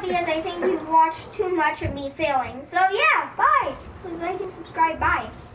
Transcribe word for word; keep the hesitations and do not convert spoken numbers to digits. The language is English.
because I think you've watched too much of me failing. So yeah, bye. Please like and subscribe. Bye.